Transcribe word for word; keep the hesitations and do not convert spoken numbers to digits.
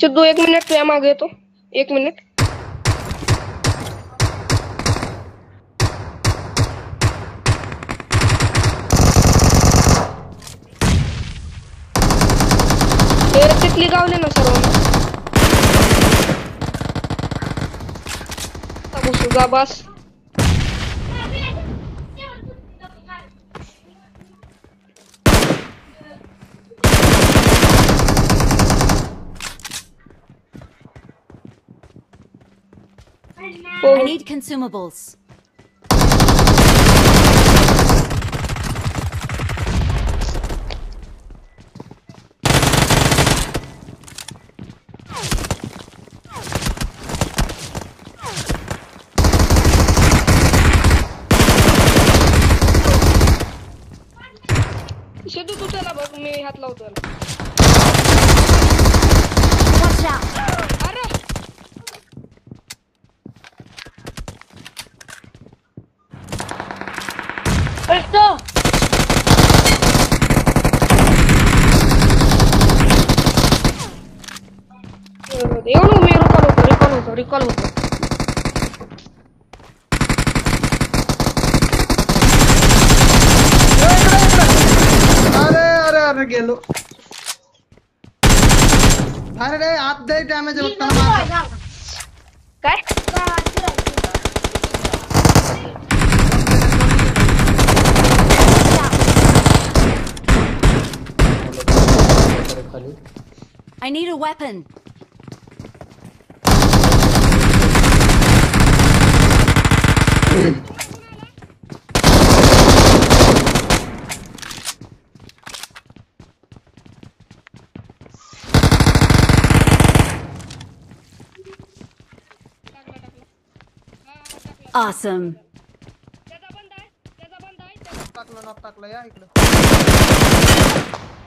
सिद्धू एक मिनिट तुझ्या मागे येतो एक मिनिट हे तिथली गावले ना सर्वांना सुगा बस I need consumables. सिद्धू तू चला बघ मी हात लावतो Watch out. अरे Let's go. एवढं मी रिकॉल होतो रिकॉल होतो रिकॉल होतो अरे अरे अरे गेलो अरे रे आत दे डॅमेज होता ना काय I need a weapon. Awesome. त्याचा बंद आहे त्याचा बंद आहे टाकलं नॉक टाकलं या इकडं